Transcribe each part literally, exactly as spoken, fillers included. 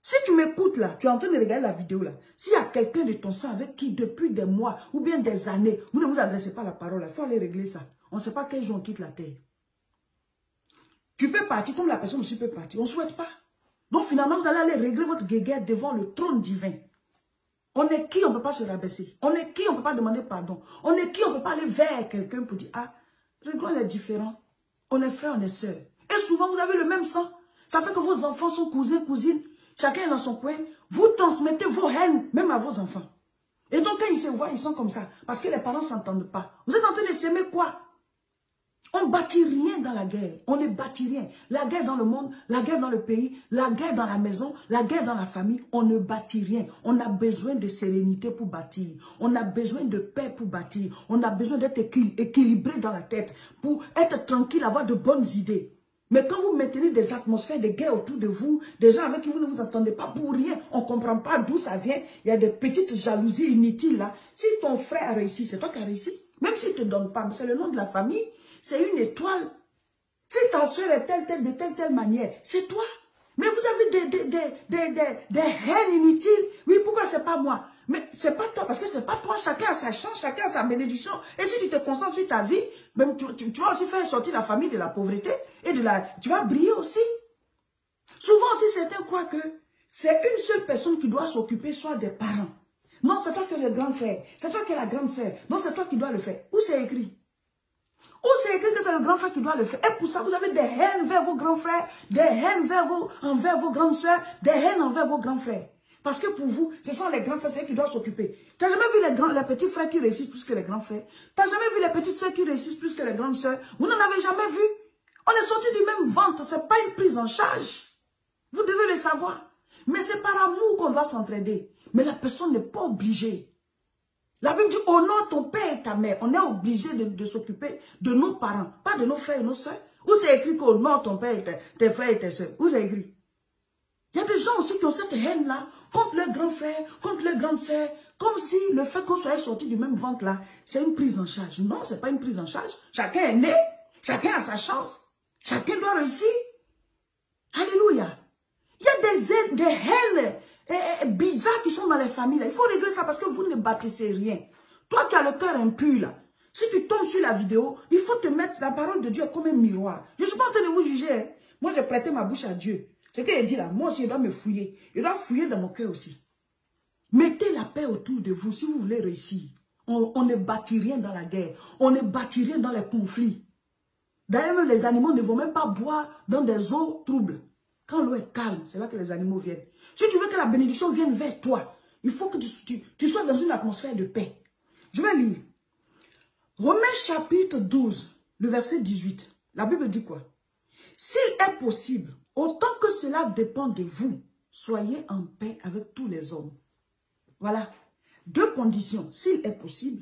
Si tu m'écoutes là, tu es en train de regarder la vidéo là, s'il y a quelqu'un de ton sang avec qui depuis des mois ou bien des années, vous ne vous adressez pas la parole, il faut aller régler ça. On ne sait pas quel jour on quitte la terre. Tu peux partir comme la personne aussi peut partir. On ne souhaite pas. Donc finalement, vous allez aller régler votre guéguerre devant le trône divin. On est qui, on ne peut pas se rabaisser. On est qui, on ne peut pas demander pardon. On est qui, on ne peut pas aller vers quelqu'un pour dire, ah, réglons les différents. On est frères, on est sœurs. Et souvent, vous avez le même sang. Ça fait que vos enfants sont cousins, cousines. Chacun est dans son coin. Vous transmettez vos haines, même à vos enfants. Et donc, quand ils se voient, ils sont comme ça. Parce que les parents ne s'entendent pas. Vous êtes en train de s'aimer quoi? On ne bâtit rien dans la guerre. On ne bâtit rien. La guerre dans le monde, la guerre dans le pays, la guerre dans la maison, la guerre dans la famille, on ne bâtit rien. On a besoin de sérénité pour bâtir. On a besoin de paix pour bâtir. On a besoin d'être équilibré dans la tête pour être tranquille, avoir de bonnes idées. Mais quand vous maintenez des atmosphères de guerre autour de vous, des gens avec qui vous ne vous entendez pas pour rien, on ne comprend pas d'où ça vient, il y a des petites jalousies inutiles là. Si ton frère a réussi, c'est toi qui as réussi. Même s'il ne te donne pas, c'est le nom de la famille, c'est une étoile. Si ta soeur est telle, telle, de telle, telle manière, c'est toi. Mais vous avez des, des, des, des, des, des haines inutiles. Oui, pourquoi c'est pas moi? Mais c'est pas toi, parce que c'est pas toi. Chacun a sa chance, chacun a sa bénédiction. Et si tu te concentres sur ta vie, même tu, tu, tu vas aussi faire sortir la famille de la pauvreté et de la... Tu vas briller aussi. Souvent aussi, certains croient que c'est une seule personne qui doit s'occuper, soit des parents. Non, c'est toi qui es le grand frère. C'est toi qui es la grande sœur. Non, c'est toi qui dois le faire. Où c'est écrit? Où c'est écrit que c'est le grand frère qui doit le faire? Et pour ça, vous avez des haines vers vos grands frères, des haines vers vos, envers vos grandes sœurs, des haines envers vos grands frères. Parce que pour vous, ce sont les grands frères, c'est eux qui doivent s'occuper. Tu n'as jamais vu les, grands, les petits frères qui réussissent plus que les grands frères? Tu n'as jamais vu les petites sœurs qui réussissent plus que les grandes sœurs? Vous n'en avez jamais vu? On est sortis du même ventre, ce n'est pas une prise en charge. Vous devez le savoir. Mais c'est par amour qu'on doit s'entraider. Mais la personne n'est pas obligée. La Bible dit, honore ton père et ta mère. On est obligé de, de s'occuper de nos parents, pas de nos frères et nos soeurs. Où c'est écrit qu'honore ton père et tes, tes frères et tes soeurs? Où c'est écrit? Il y a des gens aussi qui ont cette haine-là contre leurs grands frères, contre leurs grandes sœurs, comme si le fait qu'on soit sorti du même ventre-là, c'est une prise en charge. Non, ce n'est pas une prise en charge. Chacun est né, chacun a sa chance, chacun doit réussir. Alléluia. Il y a des, des haines eh, eh, bizarres qui sont dans les familles. Là. Il faut régler ça parce que vous ne bâtissez rien. Toi qui as le cœur impur, là, si tu tombes sur la vidéo, il faut te mettre la parole de Dieu comme un miroir. Je ne suis pas en train de vous juger. Hein. Moi, j'ai prêté ma bouche à Dieu. Ce qu'il dit là, moi aussi, je dois me fouiller. Je dois fouiller dans mon cœur aussi. Mettez la paix autour de vous si vous voulez réussir. On, on ne bâtit rien dans la guerre. On ne bâtit rien dans les conflits. D'ailleurs, même les animaux ne vont même pas boire dans des eaux troubles. Quand l'eau est calme, c'est là que les animaux viennent. Si tu veux que la bénédiction vienne vers toi, il faut que tu, tu, tu sois dans une atmosphère de paix. Je vais lire. Romains chapitre douze, le verset dix-huit. La Bible dit quoi? S'il est possible, autant que cela dépend de vous, soyez en paix avec tous les hommes. Voilà. Deux conditions. S'il est possible,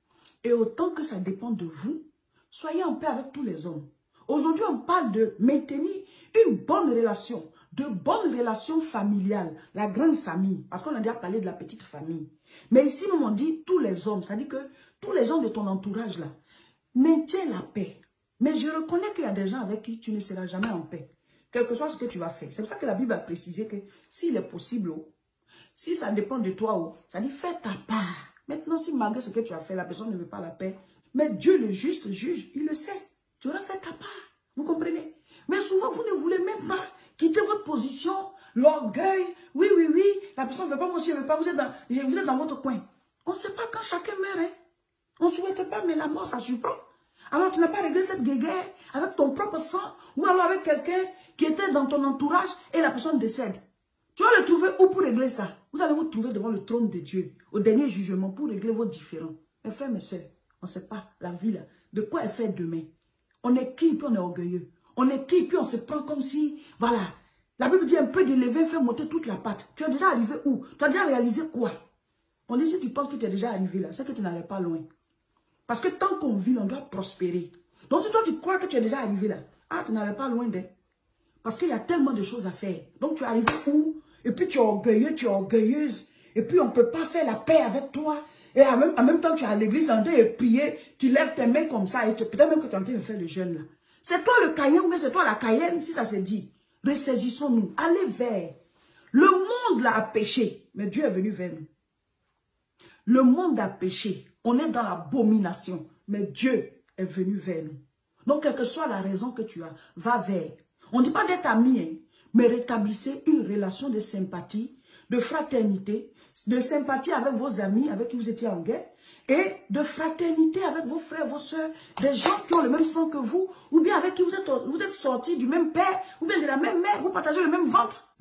et autant que ça dépend de vous, soyez en paix avec tous les hommes. Aujourd'hui, on parle de maintenir une bonne relation, de bonnes relations familiales, la grande famille, parce qu'on a déjà parlé de la petite famille. Mais ici, nous on dit tous les hommes, ça dit que tous les gens de ton entourage là, maintiens la paix. Mais je reconnais qu'il y a des gens avec qui tu ne seras jamais en paix, quel que soit ce que tu vas faire. C'est pour ça que la Bible a précisé que s'il est possible, si ça dépend de toi, ça dit fais ta part. Maintenant, si malgré ce que tu as fait, la personne ne veut pas la paix, mais Dieu le juste juge, il le sait. Tu auras fait ta part. Vous comprenez? Mais souvent, vous ne voulez même pas quitter votre position, l'orgueil. Oui, oui, oui, la personne ne veut pas, moi aussi, je ne veux pas. Vous êtes, dans, vous êtes dans votre coin. On ne sait pas quand chacun meurt. Hein? On ne souhaite pas, mais la mort, ça surprend. Alors, tu n'as pas réglé cette guéguerre avec ton propre sang ou alors avec quelqu'un qui était dans ton entourage et la personne décède. Tu vas le trouver où pour régler ça? Vous allez vous trouver devant le trône de Dieu, au dernier jugement, pour régler vos différends. Mes frères, mes sœurs, on ne sait pas la vie là, de quoi elle fait demain. On est qui, puis on est orgueilleux. On est qui, puis on se prend comme si, voilà. La Bible dit un peu de levain fait monter toute la pâte. Tu es déjà arrivé où? Tu as déjà réalisé quoi? On dit si tu penses que tu es déjà arrivé là, c'est que tu n'allais pas loin. Parce que tant qu'on vit, on doit prospérer. Donc si toi tu crois que tu es déjà arrivé là, ah, tu n'allais pas loin d'elle. Parce qu'il y a tellement de choses à faire. Donc tu es arrivé où? Et puis tu es orgueilleux, tu es orgueilleuse. Et puis on ne peut pas faire la paix avec toi. Et en même, en même temps, tu es à l'église en train de prier, tu lèves tes mains comme ça, et peut-être même que tu es en train de faire le jeûne là. C'est toi le Cayenne ou c'est toi la Cayenne, si ça se dit. Ressaisissons-nous, allez vers Le monde là a péché, mais Dieu est venu vers nous. Le monde a péché. On est dans l'abomination, mais Dieu est venu vers nous. Donc, quelle que soit la raison que tu as, va vers. On ne dit pas d'être ami, hein, mais rétablissez une relation de sympathie, de fraternité, de sympathie avec vos amis avec qui vous étiez en guerre, et de fraternité avec vos frères, vos soeurs, des gens qui ont le même sang que vous, ou bien avec qui vous êtes, vous êtes sortis du même père, ou bien de la même mère, vous partagez le même ventre.